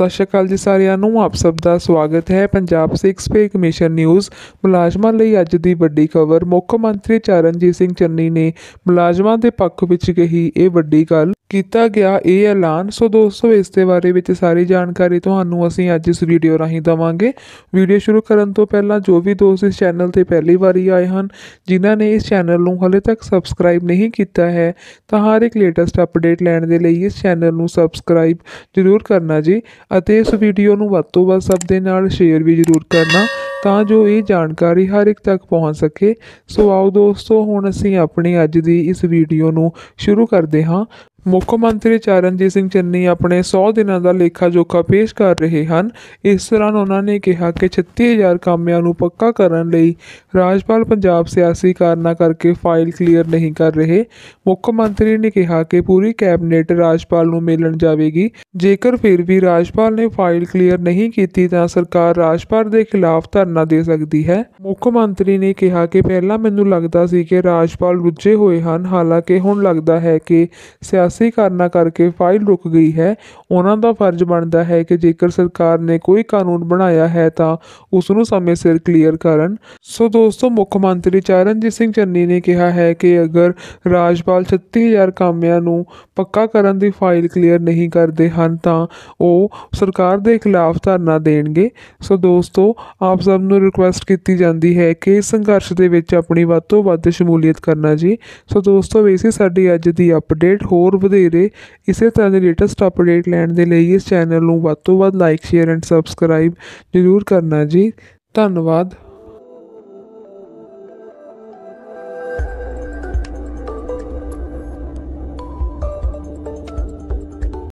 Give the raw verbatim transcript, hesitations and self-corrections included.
सत श्री अकाल जी सारिਆਂ ਨੂੰ आप सब का स्वागत है। Punjab six pay commission news मुलाजमान ਲਈ ਅੱਜ ਦੀ ਵੱਡੀ ਖਬਰ। ਮੁੱਖ ਮੰਤਰੀ ਚਰਨਜੀਤ ਸਿੰਘ ਚੰਨੀ ਨੇ ਮੁਲਾਜ਼ਮਾਂ ਦੇ ਪੱਖ ਵਿੱਚ ਕਹੀ ਇਹ ਵੱਡੀ ਗੱਲ, ਕੀਤਾ ਗਿਆ ਇਹ ਐਲਾਨ। ਸੋ ਦੋਸਤੋ ਇਸ ਦੇ ਬਾਰੇ ਵਿੱਚ ਸਾਰੀ ਜਾਣਕਾਰੀ ਤੁਹਾਨੂੰ ਅਸੀਂ ਅੱਜ ਇਸ ਵੀਡੀਓ ਰਾਹੀਂ ਦੇਵਾਂਗੇ। ਵੀਡੀਓ ਸ਼ੁਰੂ ਕਰਨ ਤੋਂ ਪਹਿਲਾਂ ਜੋ ਵੀ ਦੋਸਤ ਇਸ ਚੈਨਲ ਤੇ ਪਹਿਲੀ ਵਾਰੀ ਆਏ ਹਨ, ਜਿਨ੍ਹਾਂ ਨੇ ਇਸ ਚੈਨਲ ਨੂੰ ਹਾਲੇ ਤੱਕ ਸਬਸਕ੍ਰਾਈਬ ਨਹੀਂ ਕੀਤਾ ਹੈ, ਤਾਂ ਹਰ ਇੱਕ ਲੇਟੈਸਟ ਅਪਡੇਟ ਲੈਣ ਦੇ ਲਈ ਇਸ ਚੈਨਲ ਨੂੰ ਸਬਸਕ੍ਰਾਈਬ ਜ਼ਰੂਰ ਕਰਨਾ ਜੀ, ਅਤੇ ਇਸ ਵੀਡੀਓ ਨੂੰ ਵੱਧ ਤੋਂ ਵੱਧ ਸਭ ਦੇ ਨਾਲ ਸ਼ੇਅਰ ਵੀ ਜ਼ਰੂਰ ਕਰਨਾ ਤਾਂ ਜੋ ਇਹ ਜਾਣਕਾਰੀ ਹਰ ਇੱਕ ਤੱਕ ਪਹੁੰਚ ਸਕੇ। ਸੋ ਆਓ ਦੋਸਤੋ ਹੁਣ ਅਸੀਂ ਆਪਣੀ ਅੱਜ ਦੀ ਇਸ ਵੀਡੀਓ ਨੂੰ ਸ਼ੁਰੂ ਕਰਦੇ ਹਾਂ। ਮੁੱਖ ਮੰਤਰੀ ਚਰਨਜੀਤ ਸਿੰਘ ਚੰਨੀ ਆਪਣੇ ਸੌ ਦਿਨਾਂ ਦਾ ਲੇਖਾ ਜੋਖਾ ਪੇਸ਼ ਕਰ ਰਹੇ ਹਨ। ਇਸ ਦੌਰਾਨ ਉਹਨਾਂ ਨੇ ਕਿਹਾ ਕਿ ਛੱਤੀ ਹਜ਼ਾਰ ਕਾਮਿਆਂ ਨੂੰ ਪੱਕਾ ਕਰਨ ਲਈ ਰਾਜਪਾਲ ਪੰਜਾਬ ਸਿਆਸੀ ਕਾਰਨਾਂ ਕਰਕੇ ਫਾਈਲ ਕਲੀਅਰ ਨਹੀਂ ਕਰ ਰਹੇ। ਮੁੱਖ ਮੰਤਰੀ ਨੇ ਕਿਹਾ ਕਿ ਪੂਰੀ ਕੈਬਨਿਟ ਰਾਜਪਾਲ ਨੂੰ ਮਿਲਣ ਜਾਵੇਗੀ। ਜੇਕਰ ਫਿਰ ਵੀ ਰਾਜਪਾਲ ਨੇ ਫਾਈਲ ਕਲੀਅਰ ਨਹੀਂ ਕੀਤੀ ਤਾਂ ਸਰਕਾਰ ਰਾਜਪਾਲ ਦੇ ਖਿਲਾਫ ਧਰਨਾ ਦੇ ਸਕਦੀ ਹੈ। ਮੁੱਖ ਮੰਤਰੀ ਨੇ ਕਿਹਾ ਕਿ ਪਹਿਲਾਂ ਮੈਨੂੰ ਲੱਗਦਾ ਸੀ ਕਿ ਰਾਜਪਾਲ ਰੁੱਝੇ ਹੋਏ ਹਨ, ਹਾਲਾਂਕਿ ਹੁਣ ਲੱਗਦਾ ਹੈ ਕਿ ਸਿਆਸੀ ਕਾਰਨਾਂ ਕਰਕੇ ਫਾਈਲ ਰੁਕ ਗਈ ਹੈ। ਉਹਨਾਂ ਦਾ ਫਰਜ਼ ਬਣਦਾ ਹੈ ਕਿ ਜੇਕਰ ਸਰਕਾਰ ਨੇ ਕੋਈ ਕਾਨੂੰਨ ਬਣਾਇਆ ਹੈ ਤਾਂ ਉਸ ਨੂੰ ਸਮੇਂ ਸਿਰ ਕਲੀਅਰ ਕਰਨ। ਸੋ ਦੋਸਤੋ ਮੁੱਖ ਮੰਤਰੀ ਚਰਨਜੀਤ ਸਿੰਘ ਚੰਨੀ ਨੇ ਕਿਹਾ ਹੈ ਕਿ ਅਗਰ ਰਾਜਪਾਲ ਛੱਤੀ ਹਜ਼ਾਰ ਕਾਮਿਆਂ ਨੂੰ ਪੱਕਾ ਕਰਨ ਦੀ ਫਾਈਲ ਕਲੀਅਰ ਨਹੀਂ ਕਰਦੇ ਹਨ ਤਾਂ ਉਹ ਸਰਕਾਰ ਦੇ ਖਿਲਾਫ ਧਰਨਾ ਦੇਣਗੇ। ਸੋ ਦੋਸਤੋ ਆਪ ਸਭ ਨੂੰ ਰਿਕੁਐਸਟ ਕੀਤੀ ਜਾਂਦੀ ਹੈ ਕਿ ਇਸ ਸੰਘਰਸ਼ ਦੇ ਵਿੱਚ ਆਪਣੀ ਵੱਧ ਤੋਂ ਵੱਧ ਸ਼ਮੂਲੀਅਤ ਕਰਨਾ ਜੀ। ਸੋ ਦੋਸਤੋ ਵੈਸੇ ਸਾਡੀ ਅੱਜ ਦੀ ਅਪਡੇਟ ਹੋਰ ਵਧੇਰੇ ਇਸੇ ਤਰ੍ਹਾਂ ਦੇ ਲੇਟੈਸਟ ਅਪਡੇਟ ਲੈਣ ਦੇ ਲਈ ਇਸ ਚੈਨਲ ਨੂੰ ਵੱਧ ਤੋਂ ਵੱਧ ਲਾਈਕ ਸ਼ੇਅਰ ਐਂਡ ਸਬਸਕ੍ਰਾਈਬ ਜ਼ਰੂਰ ਕਰਨਾ ਜੀ। ਧੰਨਵਾਦ।